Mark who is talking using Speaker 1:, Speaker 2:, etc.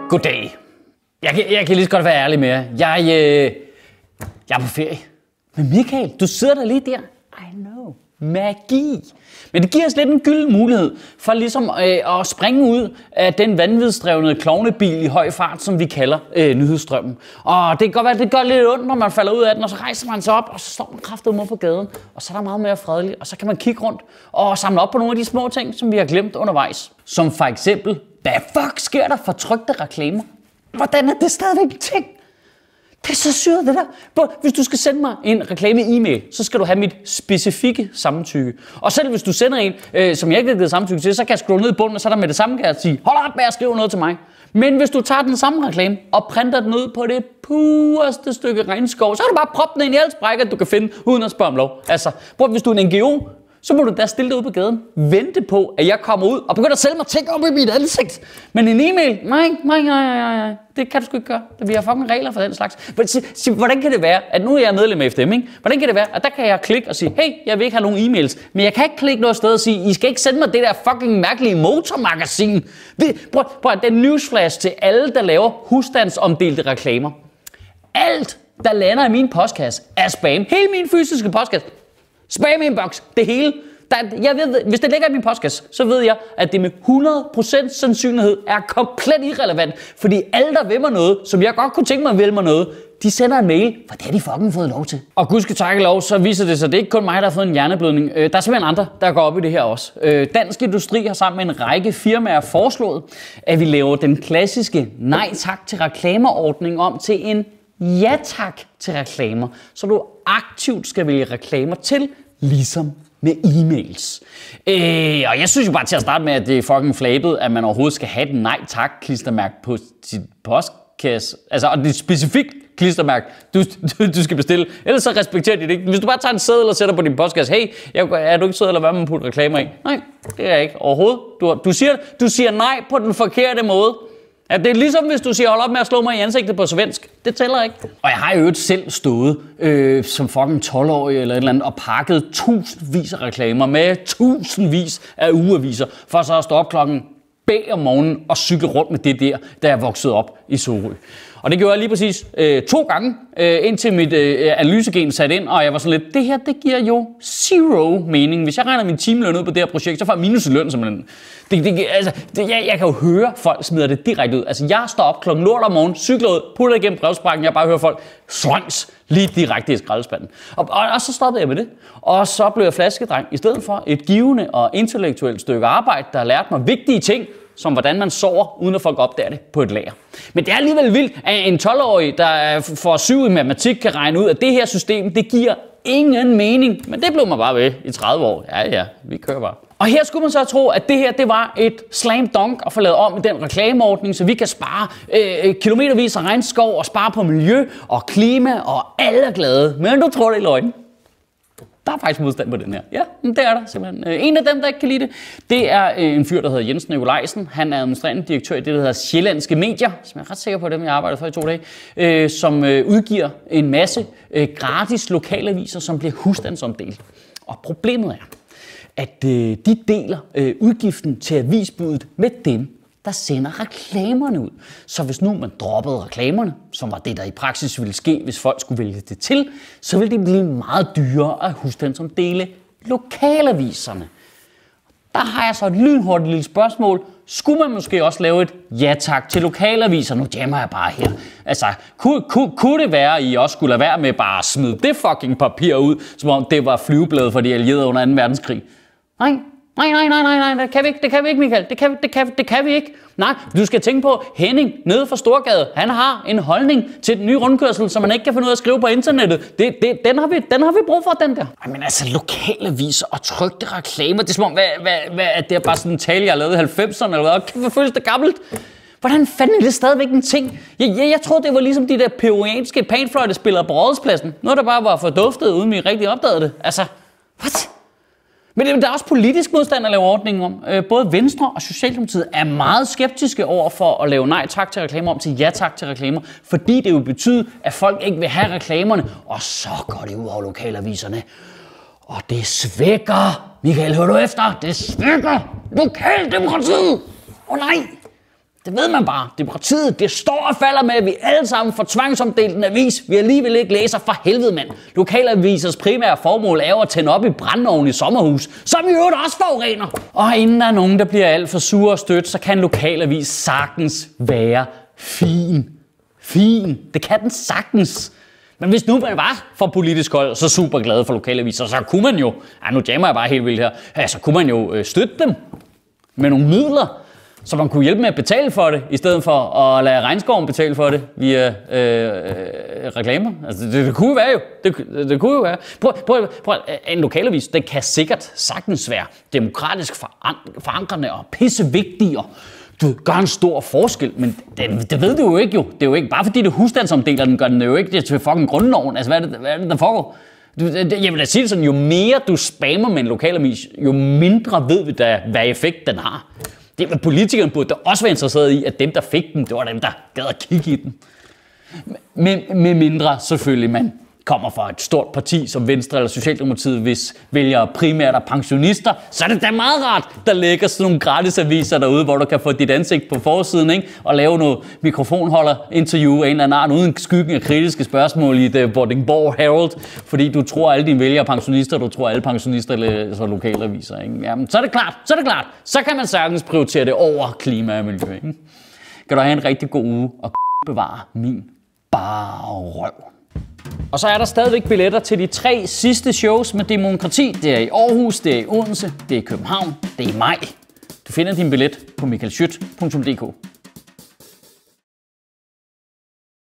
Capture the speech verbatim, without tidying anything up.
Speaker 1: Goddag. Jeg kan, jeg kan lige så godt være ærlig med jer. Jeg, øh, jeg er på ferie. Men Michael, du sidder der lige der. I know. Magi. Men det giver os lidt en gylden mulighed for ligesom øh, at springe ud af den vanvidsdrevne klovnebil i høj fart, som vi kalder øh, nyhedsstrømmen. Og det kan godt være, at det gør lidt ondt, når man falder ud af den, og så rejser man sig op, og så står man kraftedeme på gaden, og så er der meget mere fredeligt, og så kan man kigge rundt og samle op på nogle af de små ting, som vi har glemt undervejs. Som for eksempel, hvad fuck sker der for trykte reklamer? Hvordan er det stadigvæk en ting? Det er så syret, det der. Hvis du skal sende mig en reklame-e-mail, så skal du have mit specifikke samtykke. Og selv hvis du sender en, øh, som jeg ikke har givet samtykke til, så kan jeg scrolle ned i bunden, og så er der med det samme, kan jeg sige, hold op med at skrive noget til mig. Men hvis du tager den samme reklame og printer den ud på det pureste stykke regnskov, så kan du bare proppe den ind i alle sprækker, du kan finde, uden at spørge om lov. Altså, prøv, hvis du er en N G O, så må du da stille dig ud på gaden, vente på, at jeg kommer ud og begynder at sælge mig ting op i mit ansigt. Men en e-mail, nej, nej, nej, nej, nej, det kan du sgu ikke gøre. Vi har fucking regler for den slags. Hvordan kan det være, at nu er jeg medlem af F D M, ikke? Hvordan kan det være, at der kan jeg klikke og sige, hey, jeg vil ikke have nogen e-mails, men jeg kan ikke klikke noget sted og sige, I skal ikke sende mig det der fucking mærkelige motormagasin. Prøv, prøv at det er newsflash til alle, der laver husstandsomdelte reklamer. Alt, der lander i min postkasse, er spam. Hele min fysiske postkasse. Spam inbox, det hele. Der, jeg ved, hvis det ligger i min postkasse, så ved jeg, at det med hundrede procent sandsynlighed er komplet irrelevant. Fordi alle, der vil mig noget, som jeg godt kunne tænke mig at vælge mig noget, de sender en mail, for det har de fucking fået lov til. Og gudske takke lov, så viser det sig, at det er ikke kun mig, der har fået en hjerneblødning. Der er simpelthen andre, der går op i det her også. Dansk Industri har sammen med en række firmaer foreslået, at vi laver den klassiske nej tak til reklamerordning om til en ja tak til reklamer, så du aktivt skal vælge reklamer til, ligesom med e-mails. Øh, og jeg synes jo bare til at starte med, at det er fucking flabet, at man overhovedet skal have et nej tak klistermærke på sit postkasse. Altså, og det er specifikt klistermærke, du, du, du skal bestille. Ellers så respekterer de det ikke. Hvis du bare tager en seddel og sætter på din postkasse, hey, jeg, er du ikke sød, eller hvad man putter reklamer i? Nej, det er jeg ikke overhovedet. Du, du, siger, du siger nej på den forkerte måde. Ja, det er ligesom hvis du siger, hold op med at slå mig i ansigtet på svensk. Det tæller ikke. Og jeg har jo øvrigt selv stået øh, som fucking tolv-årig eller et eller andet og pakket tusindvis af reklamer med tusindvis af ugeaviser, for så at stå op klokken bag om morgenen og cykle rundt med det der, da jeg voksede op i Sorø. Og det gjorde jeg lige præcis øh, to gange, øh, indtil mit øh, analysegen satte ind, og jeg var sådan lidt, det her, det giver jo zero mening. Hvis jeg regner min timeløn ud på det her projekt, så får jeg minus i løn simpelthen. Det, det, altså, det, jeg, jeg kan jo høre, folk smider det direkte ud. Altså, jeg står op klokken lort om morgenen, cykler ud, putter igennem brevsprækken, jeg bare hører folk slangs lige direkte i skraldespanden. Og, og, og så stoppede jeg med det. Og så blev jeg flaskedreng i stedet for et givende og intellektuelt stykke arbejde, der har lært mig vigtige ting, som hvordan man sover, uden at folk opdager det på et lager. Men det er alligevel vildt, at en tolv-årig, der får syv i matematik, kan regne ud, at det her system, det giver ingen mening. Men det blev man bare ved i tredive år. Ja, ja, vi kører bare. Og her skulle man så tro, at det her, det var et slam dunk at få lavet om i den reklameordning, så vi kan spare øh, kilometervis af regnskov og spare på miljø og klima, og alle er glade. Men du tror det er løgn. Der er faktisk modstand på den her. Ja, det er der simpelthen. En af dem, der ikke kan lide det, det er en fyr, der hedder Jens Nikolajsen. Han er administrerende direktør i det, der hedder Sjællandske Medier, som jeg er ret sikker på, dem jeg arbejder for i to dage, øh, som øh, udgiver en masse øh, gratis lokalaviser, som bliver husstandsomdelt. Og problemet er, at øh, de deler øh, udgiften til avisbuddet med dem, der sender reklamerne ud. Så hvis nu man droppede reklamerne, som var det, der i praksis ville ske, hvis folk skulle vælge det til, så ville det blive meget dyrere at husstandsomdele lokalaviserne. Der har jeg så et lynhurtigt lille spørgsmål. Skulle man måske også lave et ja tak til lokalaviser? Nu jammer jeg bare her. Altså, kunne, kunne, kunne det være, at I også skulle lade være med bare at smide det fucking papir ud, som om det var flyvebladet for de allierede under anden verdenskrig? Nej. Nej, nej, nej, nej, nej, det kan vi ikke, det kan vi ikke, Michael. Det kan, det kan, det kan vi ikke. Nej, du skal tænke på, Henning nede fra Storgade, han har en holdning til den nye rundkørsel, som man ikke kan finde ud af at skrive på internettet. Det, det, den, har vi, den har vi brug for, den der. Ej, men altså, lokalaviser og trykte reklamer, det er som om, hvad, hvad, hvad, at det er bare sådan en tale, jeg har lavet i halvfemserne, eller hvad? Kan vi føles det gammelt? Hvordan fanden er det stadigvæk en ting? Jeg, jeg, jeg troede, det var ligesom de der peruanske panfløjtespillere på Rådhuspladsen. Noget, der bare var forduftet, uden vi rigtig opdagede det. Altså, what? Men der er også politisk modstand at lave ordningen om. Både Venstre og Socialdemokratiet er meget skeptiske over for at lave nej tak til reklamer om til ja tak til reklamer, fordi det jo betyder, at folk ikke vil have reklamerne, og så går det ud over lokalaviserne. Og det svækker, Michael, hører du efter? Det svækker lokaldemokratiet. Åh oh, nej, Det ved man bare. Demokratiet, det står og falder med, at vi alle sammen får tvangsomdelt en avis. Vi alligevel ikke læser. For helvede, mand. Lokalavisers primære formål er at tænde op i brændeovnen i sommerhus, som i øvrigt også forurener. Og inden der er nogen, der bliver alt for sure og stødt, så kan en lokalavis sagtens være fin. Fin. Det kan den sagtens. Men hvis nu man var for politisk hold så super glad for lokalaviser, så kunne man jo, ja, nu jammer jeg bare helt vildt her, ja, så kunne man jo øh, støtte dem med nogle midler, så man kunne hjælpe med at betale for det, i stedet for at lade regnskoven betale for det via øh, øh, reklamer. Altså, det, det kunne jo være jo. Det, det, det kunne jo være. Prøv, prøv, prøv, en lokalavis, den kan sikkert sagtens være demokratisk forankrende og pissevigtig og du gør en stor forskel, men det, det ved du jo ikke jo. Det er jo ikke bare fordi det husstandsomdeler, den gør den jo ikke det til fucking grundloven. Altså hvad er det, hvad er det der foregår? Du, jeg vil da sige det sådan, jo mere du spammer med en lokalavis, jo mindre ved vi da, hvad effekt den har. Det, politikerne burde da også være interesseret i, at dem, der fik den, det var dem, der gad at kigge i den. Med, med mindre selvfølgelig, man kommer fra et stort parti som Venstre eller Socialdemokratiet, hvis vælgere primært er pensionister, så er det da meget rart, der ligger sådan nogle gratisaviser derude, hvor du kan få dit ansigt på forsiden, ikke? Og lave noget mikrofonholder-interview af en eller anden art, uden skyggen af kritiske spørgsmål i det Vordingborg Herald, fordi du tror, alle dine vælgere er pensionister, du tror, alle pensionister er lokalaviser. Ikke? Jamen, så er det klart, så er det klart. Så kan man sagtens prioritere det over klima og miljø. Ikke? Kan du have en rigtig god uge og bevare min bare røv. Og så er der stadigvæk billetter til de tre sidste shows med Demokrati. Det er i Aarhus, det er i Odense, det er i København, det er i maj. Du finder din billet på michael schiødt punktum d k.